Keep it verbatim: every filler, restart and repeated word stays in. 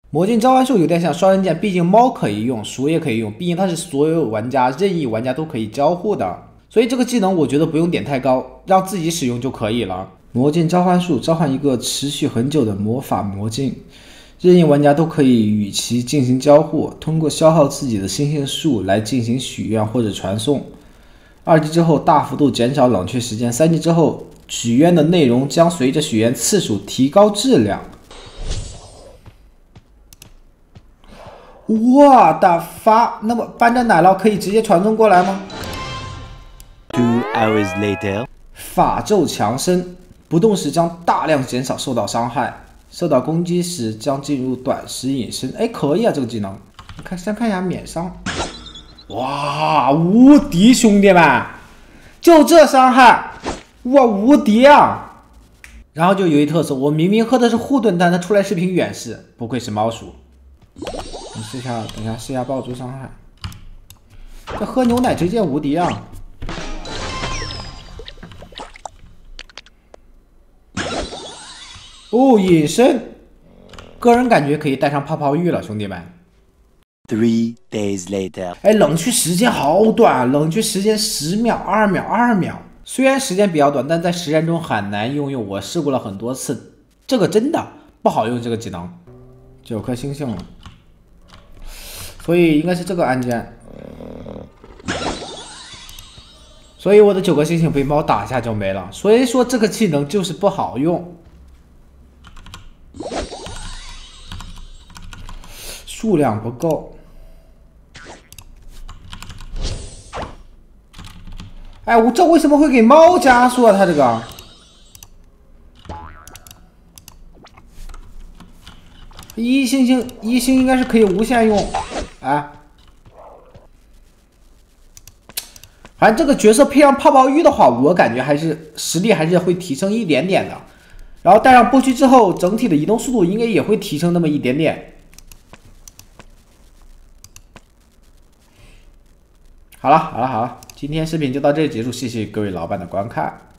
魔镜召唤术有点像双刃剑，毕竟猫可以用，鼠也可以用，毕竟它是所有玩家任意玩家都可以交互的，所以这个技能我觉得不用点太高，让自己使用就可以了。魔镜召唤术召唤一个持续很久的魔法魔镜，任意玩家都可以与其进行交互，通过消耗自己的星星数来进行许愿或者传送。二级之后大幅度减少冷却时间，三级之后许愿的内容将随着许愿次数提高质量。我的发，那么搬着奶酪可以直接传送过来吗 ？Two hours later， 法咒强身，不动时将大量减少受到伤害，受到攻击时将进入短时隐身。哎，可以啊，这个技能。看，先看一下免伤。哇，无敌兄弟们，就这伤害，哇，无敌啊！然后就有一特色，我明明喝的是护盾，但它出来是瓶远视，不愧是猫鼠。你试一下，等一下试一下爆珠伤害。这喝牛奶直接无敌啊！哦，隐身，个人感觉可以带上泡泡浴了，兄弟们。 Three days later， 哎，冷却时间好短，冷却时间十秒、二秒、二秒。虽然时间比较短，但在实战中很难应用。我试过了很多次，这个真的不好用。这个技能，九颗星星了。所以应该是这个按键，所以我的九个星星被猫打一下就没了。所以说这个技能就是不好用，数量不够。哎，我这为什么会给猫加速啊？它这个一星星一星应该是可以无限用。哎，反正这个角色配上泡泡浴的话，我感觉还是实力还是会提升一点点的。然后带上波躯之后，整体的移动速度应该也会提升那么一点点。好了好了好了，今天视频就到这里结束，谢谢各位老板的观看。